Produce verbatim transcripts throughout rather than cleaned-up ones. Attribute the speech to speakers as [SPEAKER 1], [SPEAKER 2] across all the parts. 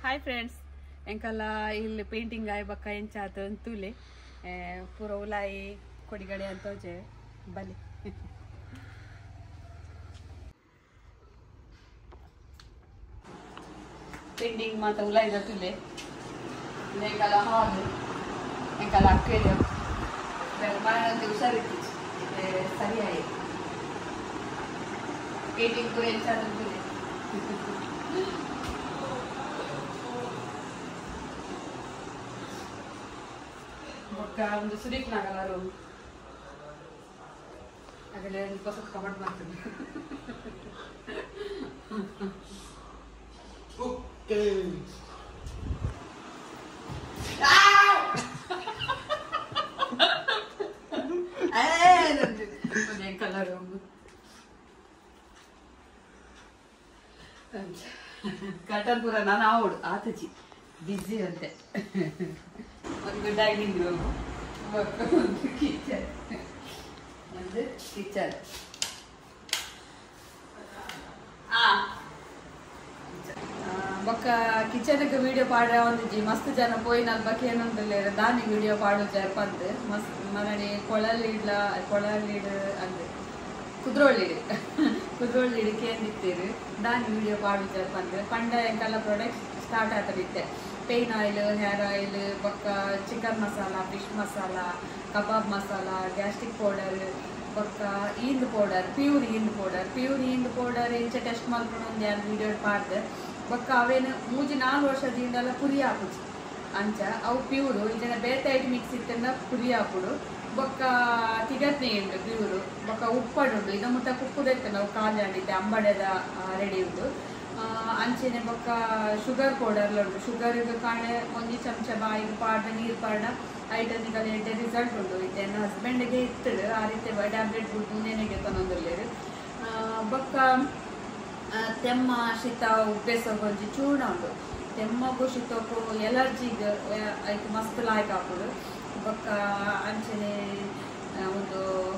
[SPEAKER 1] hi friends ಎಂಕಲ್ಲ ಇಲ್ಲಿ painting ಆಯ್ ಬಕ್ಕ ಎಂಚಾತ ಅಂತೂಲೆ ಪೂರ ಉಲಾಯಿ ಕೊಡಿಗಡೆ ಅಂತೋಜೆ ಬಲಿ ಪೇಂಟಿಂಗ್ ಮಾತ ಉಲಾಯಿ ದತುಲೆ ಎಂಕಲ್ಲ ಹಾಲ್ ಎಂಕಲ್ಲ ಅಕ್ವೇರಿಯಂ ಬೆರ್ಮಾನಂತ ಹುಷಾರಿತ್ತು ಸರಿಯಾಗಿ ಪೇಂಟಿಂಗ್ ಪೂರ ಎಂಚಾತ ಅಂತೂಲೆ ಒಂದು ಸುದೀಪ್ ನಾಗಲಾರು ಆಗಲೇ ಹೊಸ ಕಮೆಂಟ್ ಮಾಡ್ತೀನಿ ಓಕೆ ಏ ಕಲರ್ ಕಟನ್ ಪೂರ ನಾನು ಆವಡು ಆತಜಿ ಬಿಜಿ ಅಂತೆ ಒಂದು ಡೈನಿಂಗ್ ರೂಮ್ ಒಂದು ಕಿಚನ್ ಒಂದು ಕಿಚನ್ ಬೊಕ್ಕ ಕಿಚನ್ಗೆ ವಿಡಿಯೋ ಪಾಡ ಒಂದಿಜ್ಜಿ ಮಸ್ತ್ ಜನ ಪೋಯಿನ ಬಗ್ಗೆ ಏನಂದ್ರೆ ದಾನಿ ವಿಡಿಯೋ ಪಾಡು ಪಂದ್ ಮಸ್ತ್ ಮನಡಿ ಕೊಳಲಿಡ್ಲ ಕೊಳಲಿಡ್ ಅಂದ್ರೆ ಕುದ್ರೋಳಿಡು ಕುದ್ರೋಳಿಡು ಕೇಂದಿತ್ತೀರು ದಾನಿ ವಿಡಿಯೋ ಪಾಡು ಪಂದ್ ಪಂಡ ಎಂಕಲ್ಲ ಪ್ರಾಡಕ್ಟ್ ಸ್ಟಾರ್ಟ್ ಆಗ್ತದಿತ್ತೆ ಪೇನ್ ಆಯಿಲ್ ಹೇರ್ ಆಯಿಲ್ ಬೊಕ್ಕ chicken masala fish masala kebab masala gastric powder ಬೊಕ್ಕ ಈಂದ್ ಪೌಡರ್ ಪ್ಯೂರ್ ಈಂದ್ ಪೌಡರ್ ಪ್ಯೂರ್ ಈಂದ್ ಪೌಡರ್ ಇಂಚ ಟೆಸ್ಟ್ ಮಾಡ್ಕೊಂಡು ಒಂದು ಎರಡು ವಿಡಿಯೋ ಪಾಡ್ದೆ ಬೊಕ್ಕ ಅವೇನು ಮೂಜಿ ನಾಲ್ಕು ವರ್ಷದಿಂದೆಲ್ಲ ಪುರಿ ಹಾಕುದು ಅಂಚ ಅವು ಪ್ಯೂರು ಇದನ್ನ ಬೇತೆ ಐಟ್ ಮಿಕ್ಸ್ ಇತ್ತಂದ ಪುರಿ ಹಾಕುಡು ಬೊಕ್ಕ ತಿಗತ್ನೆ ಉಂಡು ಪ್ಯೂರು ಬೊಕ್ಕ ಉಪ್ಪಡುಂಡು ಇದ ಮುತ್ತ ಕುಕ್ಕುದೈತೆ ನಾವು ಕಾಲು ಆಡಿದ್ದೆ ಅಂಬಡದ ರೆಡಿ ಉಂಟು ಅಂಚೆನೆ ಬೊಕ್ಕ ಶುಗರ್ ಪೌಡರ್ಲ ಉಂಟು ಶುಗರ್ಗೆ ಕಾಣೆ ಒಂಜಿ ಚಮಚ ಬಾಯಿಗೆ ಪಾಡ ನೀರು ಪಾಡ ಐಟನಿಗೆ ಎಡ್ಡೆ ರಿಸಲ್ಟ್ ಉಂಟು ಇದೆ ನನ್ನ ಹಸ್ಬೆಂಡ್ಗೆ ಇತ್ತಡು ಆ ರೀತಿ ಟ್ಯಾಬ್ಲೆಟ್ ಬಿಟ್ಟು ನೆನೆಗೆ ತಂದೊಂದಿಲ್ಲೇರು ಬೊಕ್ಕ ತೆಮ್ಮ ಶೀತ ಉಪ್ಪೆಸ ಒಂಜಿ ಚೂರ್ಣ ಉಂಟು ತೆಮ್ಮಗೂ ಶೀತಕ್ಕೂ ಎಲರ್ಜಿಗೆ ಐಕ್ ಮಸ್ತ್ ಲಾಯ್ಕ್ ಹಾಕೋದು ಬೊಕ್ಕ ಅಂಚೆನೆ ಒಂದು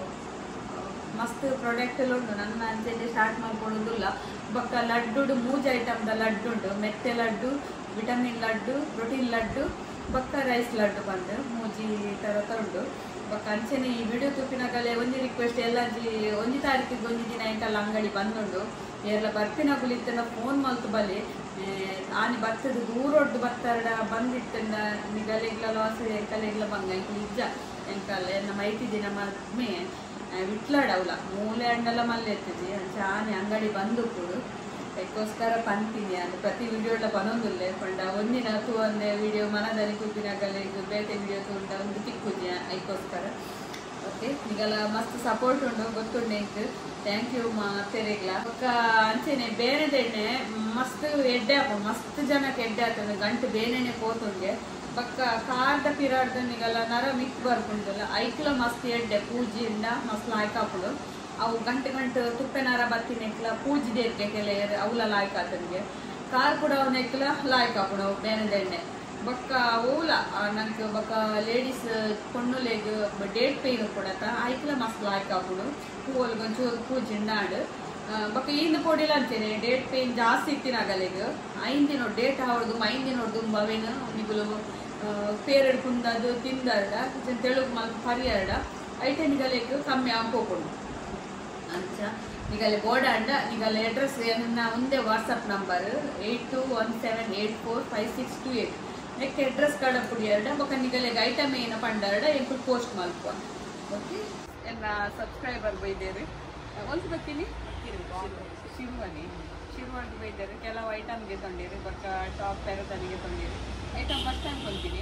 [SPEAKER 1] ಮಸ್ತ್ ಪ್ರಾಡಕ್ಟ್ ಎಲ್ಲ ಉಂಟು ನನ್ನ ಅಂಚೆನೆ ಸ್ಟಾರ್ಟ್ ಮಾಡ್ಕೊಳ್ಳೋದಿಲ್ಲ ಬೊಕ್ಕ ಲಡ್ಡು ಮೂಜ್ ಐಟಮ್ದ ಲಡ್ಡು ಉಂಟು ಮೆತ್ತೆ ಲಡ್ಡು ವಿಟಮಿನ್ ಲಡ್ಡು ಪ್ರೋಟೀನ್ ಲಡ್ಡು ಬೊಕ್ಕ ರೈಸ್ ಲಡ್ಡು ಬಂದು ಮೂಜಿ ಥರದ ಉಂಟು ಬೊಕ್ಕ ಅಂಚೆನೆ ಈ ವಿಡಿಯೋ ತುಪ್ಪಿನಾಗಲೇ ಒಂದು ರಿಕ್ವೆಸ್ಟ್ ಎಲ್ಲಜಿ ಒಂಜಿ ತಾರೀಕಿಗೆ ಒಂಜಿ ದಿನ ಎಂಕಲ್ಲ ಅಂಗಡಿ ಬಂದುಂಡು ಎಲ್ಲ ಬರ್ತಿನ ಗುಳಿತನ ಫೋನ್ ಮಲ್ತು ಬಲಿ ಆನೆ ಬರ್ತದ ದೂರೊಡ್ಡು ಬರ್ತಾರ ಬಂದಿತ್ತಂದ ನಿಗಲೆಗ್ಲ ಲಾಸ್ ಎಂಕಲೆಗ್ಲ ಬಂಗ ಎಂಕ ನಿಜ ಎಂಕಲ್ಲ ನಮ್ಮ ಐತಿ ದಿನ ಮದ್ಮೆ ವಿಟ್ಲಾಡ ಅವಲ ಮೂಲೆ ಹಣ್ಣೆಲ್ಲ ಮಲ್ಲೆ ಇರ್ತದೆ ಅಂಚೆ ಆನೆ ಅಂಗಡಿ ಬಂದು ಕೂಡು ಅದಕ್ಕೋಸ್ಕರ ಪಂತೀನಿ ಅದು ಪ್ರತಿ ವಿಡಿಯೋಲ್ಲ ಪನೊಂದುಲ್ಲೆ ಕೊಂಡ ಒಂದಿನ ತೂ ಒಂದೇ ವಿಡಿಯೋ ಮನದಲ್ಲಿ ಕೂಪಿನಾಗಲ್ಲ ಇದು ಬೇತೆ ವಿಡಿಯೋ ತೂಂಡ ಒಂದು ತಿಕ್ಕುಜಿ ಅದಕ್ಕೋಸ್ಕರ ಓಕೆ ಈಗೆಲ್ಲ ಮಸ್ತ್ ಸಪೋರ್ಟ್ ಉಂಡು ಗೊತ್ತುಂಡೆ ಇಂಕ್ ಥ್ಯಾಂಕ್ ಯು ಮಾ ತೆರೆಗ್ಲ ಬೊಕ್ಕ ಅಂಚೆನೆ ಬೇರೆದೆಣ್ಣೆ ಮಸ್ತ್ ಎಡ್ಡೆ ಹಾಕು ಮಸ್ತ್ ಜನಕ್ಕೆ ಎಡ್ಡೆ ಆಗ್ತದೆ ಗಂಟು ಬೇನೆನೆ ಪೋತುಂಗೆ ಬೊಕ್ಕ ಕಾರ್ದ ಪಿರಾಡ್ದನಿಗೆಲ್ಲ ನರ ಮಿಕ್ ಬರ್ಕೊಂಡಲ್ಲ ಐಕ್ಲ ಮಸ್ತ್ ಎಡ್ಡೆ ಪೂಜಿಯಿಂದ ಮಸ್ತ್ ಲಾಯ್ಕ್ ಹಾಕುದು ಅವು ಗಂಟೆ ಗಂಟು ತುಪ್ಪೆ ನರ ಬತ್ತಿನೆಕ್ಲ ಪೂಜಿದೆ ಇರ್ಕೆ ಕೆಲ ಅವಲ ಲಾಯ್ಕ್ ಆತನಿಗೆ ಕಾರ್ ಕೂಡ ಅವನೆಕ್ಲ ಲಾಯ್ಕ್ ಹಾಕುಡು ಅವು ಬೇನೆದೆಣ್ಣೆ ಬೊಕ್ಕ ಓಲ ನಂಗೆ ಬೊಕ್ಕ ಲೇಡೀಸ್ ಕೊಣ್ಣುಲೆಗ್ ಡೇಟ್ ಪೇನ್ ಕೊಡತ್ತ ಐಕ್ಲ ಮಸ್ತ್ ಲಾಯ್ಕ್ ಹಾಕುಡು ಹೂವಲ್ಗೆ ಒಂಚೂರು ಪೂಜಿಂಡಾಡು ಬೊಕ್ಕ ಈಂದು ಪೊಡಿಲ ಅಂತೇನೆ ಡೇಟ್ ಪೇನ್ ಜಾಸ್ತಿ ಇತ್ತಿನಾಗಲೆಗ್ ಐಂದಿನ ಡೇಟ್ ಆವಡ್ದು ಐಂದಿನ ದುಂಬ ಅವೇನು ನಿಗುಲು ಪೇರಡ್ ಕುಂದದು ತಿಂದರ್ಡ ತೆಳುಗ್ ಮಲ್ಕ ಪರಿಯರ್ಡ ಐಟೆನಿಗಲೆಗ್ ಕಮ್ಮಿ ಹಾಕೋಕೊಂಡು ಅಂಚ ನಿಗಲೆ ಬೋರ್ಡ್ ಅಂಡ ನಿಗಲೆ ಅಡ್ರೆಸ್ ಏನನ್ನ ಒಂದೇ WhatsApp number eight two one seven eight four five six two eight ನೆಕ್ ಅಡ್ರೆಸ್ ಕಾರ್ಡ್ ಪುಡಿ ಎರಡ ಬೊಕ್ಕ ನಿಗಲೆಗ್ ಐಟಮ್ ಏನ ಪಂಡರ್ಡ ಎಂಕು ಪೋಸ್ಟ್ ಮಲ್ಪುವ ಓಕೆ ಎಲ್ಲ ಸಬ್ಸ್ಕ್ರೈಬರ್ ಬೈದೇರಿ ಒಂದು ಬರ್ತೀನಿ ಶಿರ್ವನಿ ಶಿರ್ವನಿಗೆ ಬೈದೇರಿ ಕೆಲವು ಐಟಮ್ಗೆ ತೊಂದಿರಿ ಬೊಕ್ಕ ಟಾಪ್ ಪೆರದನಿಗೆ ತೊಂದಿರಿ ಐಟಮ್ ಫಸ್ಟ್ ಟೈಮ್ ಕೊಡ್ತೀನಿ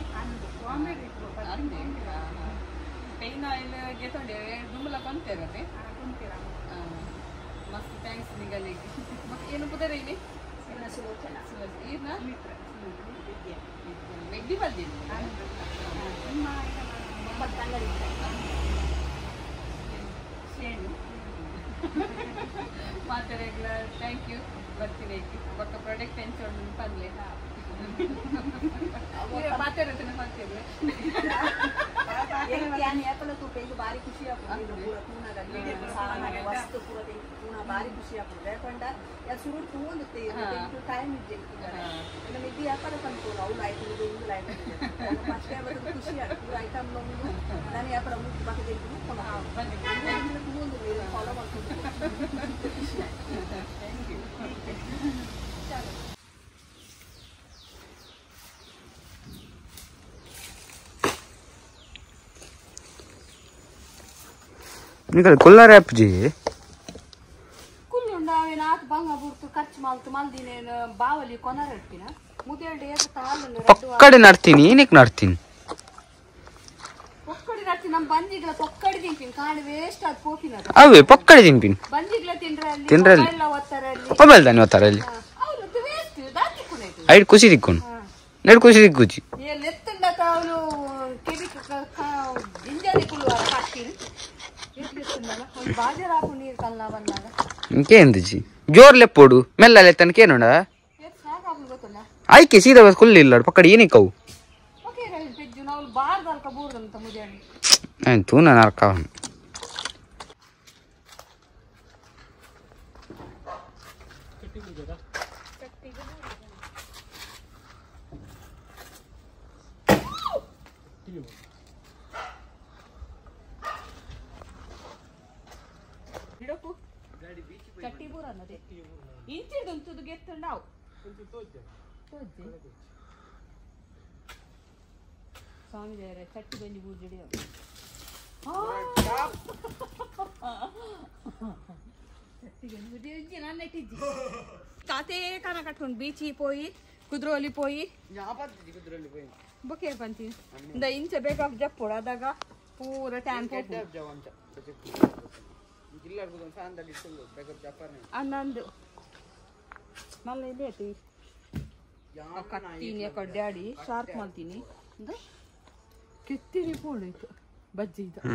[SPEAKER 1] ಪೇನ್ ಆಯಿಲ್ಗೆ ತೊಂದಿರಿ ದುಂಬಲ ಕೊಂತೇರದೆ ಮಸ್ತ್ ಥ್ಯಾಂಕ್ಸ್ ನಿಗಲಿಗೆ ಮತ್ತೆ ಏನು ಪುದರ ಇಲ್ಲಿ ಈರ್ನ ವೆಗ್ಗಿ ಬರ್ತೀನಿ ಶೇಣು ಮಾತಾಡಲ್ಲ ಥ್ಯಾಂಕ್ ಯು ಬರ್ತೀನಿ ಬೊಕ್ಕ ಪ್ರಾಡಕ್ಟ್ ಎಂಚೋಡು ಪನ್ಲೆ ಮಾತಾಡೋದನ್ನ ಮಾಡ್ತಿರ್ಲಿ
[SPEAKER 2] ಬಾರಿ ಖುಷಿ ಆಗ್ತದೆ ವಸ್ತು ಪೂರ ಪೂರ್ಣ ಬಾರಿ ಖುಷಿ ಆಗ್ತದೆ ಯಾಕಂಡ ಸುರು ತೂಂದುತ್ತೆ ಟೈಮ್ ಇದೆ ನಮ್ಮ ಇದು ವ್ಯಾಪಾರ ಬಂತು ಅವ್ಳು ಆಯ್ತು ಇದು ಇಂದು ಆಯ್ತು ಫಸ್ಟ್ ಟೈಮ್ ಅದು ಖುಷಿ ಆಗ್ತದೆ ಐಟಮ್ ನಮ್ಮದು ನಾನು ವ್ಯಾಪಾರ ಮುಗಿದು ಬಾಕಿ ತೂಂದು ಫಾಲೋ ಮಾಡ್ಕೊಂಡು ಥ್ಯಾಂಕ್ ಯು
[SPEAKER 3] निकल कुल्ला रैप जी
[SPEAKER 2] कुल्लुंडावे नाक बंगा बुर्तु खर्च माल्तु मल्दिने बावली कोना रट्टिना मुदेल्डे ಏಕ ತಾಲನ್ನು
[SPEAKER 3] ಪಕ್ಕಡೆ ನಡ್ತೀನಿ ಏನಕ್ಕೆ ನಡ್ತೀನಿ
[SPEAKER 2] ಪಕ್ಕಡೆ ನಡ್ತೀನಿ ನಮ್ಮ ಬಂದಿಗ್ಲ ಪಕ್ಕಡೆ ತಿಂಪಿನ್ ಕಾಣ್ ವೇಸ್ಟ್ ಆದ ಕೋಕಿನ
[SPEAKER 3] ಅವೇ ಪಕ್ಕಡೆ ತಿಂಪಿನ್
[SPEAKER 2] ಬಂದಿಗ್ಲ ತಿನ್ರಲ್ಲಿ
[SPEAKER 3] ತಿನ್ರಲ್ಲಿ
[SPEAKER 2] ಎಲ್ಲ ಒತ್ತರಲ್ಲಿ
[SPEAKER 3] ಮೊಬೈಲ್ ದಾನಿ ಒತ್ತರಲ್ಲಿ
[SPEAKER 2] ಅವರು ವೇಸ್ಟ್ ದಾತಿ ಕುನೈತು
[SPEAKER 3] ಐಡ್ ಖುಷಿ ದಿಕ್ಕೋನು ನೆಡ್ ಖುಷಿ ದಿಕ್ಕುಜಿ
[SPEAKER 2] ಏ ಲೆತ್ತಂಡ ತಾವಲು ಕೆಬಿ ಜಿಂಜರಿ ಕುಳುವಾರ ಕಾಸ್ತಿರಿ ಬಾಜರ ಹಾಕು ನೀರು ಕಲ್ಲ ಬಂದಾಗ
[SPEAKER 3] ఇంకేంది జోర్ లేపోడు మెల్ల లేతనకేనుండా ఆయికే సీదా బస్ కుల్లి ఇల్లాడు పక్కడి ఏనికవు
[SPEAKER 2] ఓకే రైల్ పెజ్జు నావులు బార్ దల్క బూర్దంత ముజాని
[SPEAKER 3] ఆయన తూన నరకావన్
[SPEAKER 2] ಚಟ್ಟಿ ಬೂರ ಅನ್ನದೆ ಇಂಚಿಡ್ದಂತದು ಗೆತ್ತಂಡಾವು ಸ್ವಾಮಿ ದೇವರೇ ಚಟ್ಟಿ ಬಂದಿ ಬೂಜಿಡಿ నన్నెట్టింది తాతే కాన కట్టుకుని బీచి పోయి కుదురోలి పోయి బొకే పంచి ఇంದ ఇంಚ ಬೇಕಾಗ ಜಪ್ಪುಡ ಅದಾಗ ಪೂರ ಟ್ಯಾನ್ ಅನ್ನಂದು ಮಲ್ಲ ಇಲ್ಲಿ ಐತಿ ಕತ್ತೀನಿ ಕಡ್ಡಾಡಿ ಶಾರ್ಪ್ ಮಾಡ್ತೀನಿ ಕೆತ್ತಿರಿ ಪೋಳೈತು ಬಜ್ಜಿ ಇದು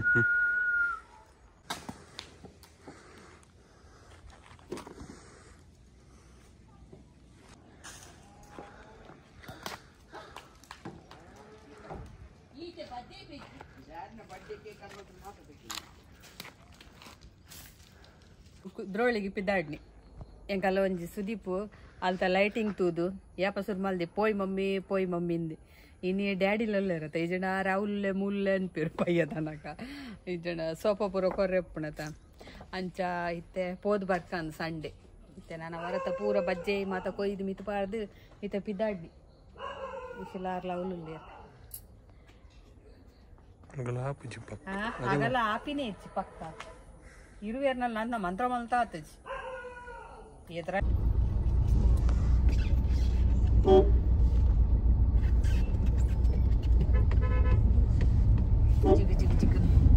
[SPEAKER 2] ದ್ರೋಳಿಗೆ ಪಿದ್ದಾಡ್ನಿ ಎಂಕಲ್ಲ ಒಂಜಿ ಸುದೀಪು ಅಲ್ತ ಲೈಟಿಂಗ್ ತೂದು ಯಾಪ ಸುರ್ ಮಲ್ದೆ ಪೋಯ್ ಮಮ್ಮಿ ಪೋಯ್ ಮಮ್ಮಿಂದೆ ಇನ್ನು ಡ್ಯಾಡಿಲೆಲ್ಲ ಇರತ್ತೆ ಈ ಜನ ರಾಹುಲ್ಲೆ ಮುಲ್ಲೆ ಅನ್ಪಿರು ಪಯ್ಯ ತನಕ ಈ ಜನ ಸೋಪ ಪೂರ ಕೊರ್ರೆಪ್ಪಣತ ಅಂಚ ಇತ್ತೆ ಪೋದ್ ಬರ್ಕಂದು ಸಂಡೆ ಇತ್ತೆ ನಾನು ಹೊರತ ಪೂರ ಬಜ್ಜೆ ಮಾತ ಕೊಯ್ದು ಮಿತ್ ಪಾರ್ದು ಇತ್ತೆ ಪಿದ್ದಾಡ್ನಿ ಇಸಲಾರ್ಲ ಅವಲುಲ್ಲೆ ಆಗಲ್ಲ ಆಪಿನೇ ಹೆಚ್ಚು ಪಕ್ಕ ಇರುವೇರ್ನಲ್ಲಿ ನನ್ನ ಮಂತ್ರ ಮಲ್ತಾ ಆತಜಿ ಎದ್ರ ಜಿಗ್ ಜಿಗ್ ಜಿಗ್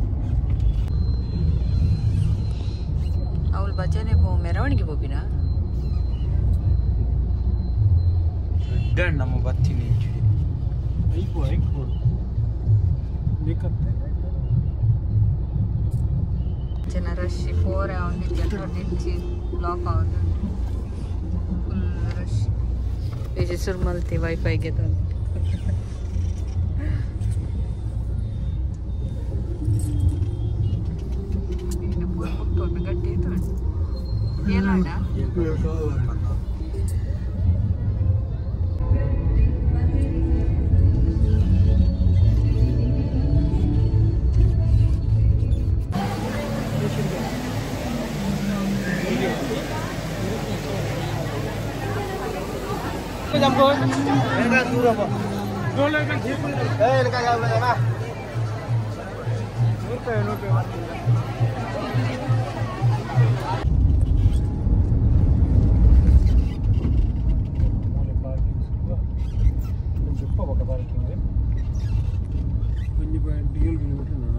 [SPEAKER 2] ಅವಳು ಭಜನೆ ಪೋ ಮೆರವಣಿಗೆ ಹೋಗಿನ
[SPEAKER 3] ನಮ್ಮ ಬರ್ತೀನಿ
[SPEAKER 2] ಜನ ರಶ್ ಫೋರ್ ಅವನು ಜನರು ನಿಂಚಿ ಬ್ಲಾಕ್ ಅವನು ಫುಲ್ ರಶ್ ಬೇಜಿ ಸುರ್ಮಲ್ತಿ ವೈಫೈಗೆ ತಂದು ಗಟ್ಟಿ ಇತ್ತು ಏನಾಡ
[SPEAKER 3] jambo enggak dulu apa boleh kan gitu eh dekat ya boleh mah lupa lupa boleh parking juga jumpa pakai parking ya kunci bayar deal gitu nah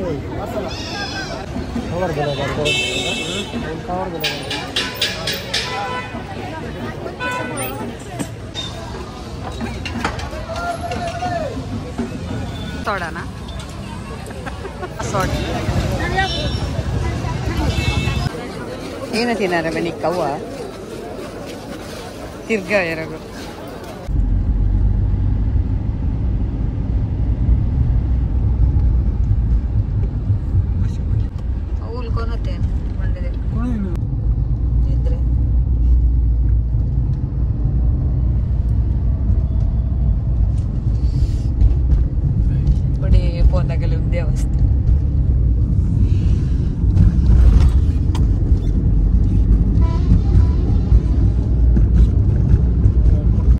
[SPEAKER 3] cover ಬೆಲೆ ಬರ್ತದೆ ಕವರ್ ಬೆಲೆ ಬರ್ತದೆ
[SPEAKER 2] ಸೋಡಾನ ಸೋಡ ಏನು ತಿನ್ನಾರ ಬನ್ನಿ ಕವ್ವ ತಿರ್ಗ ಎರಗು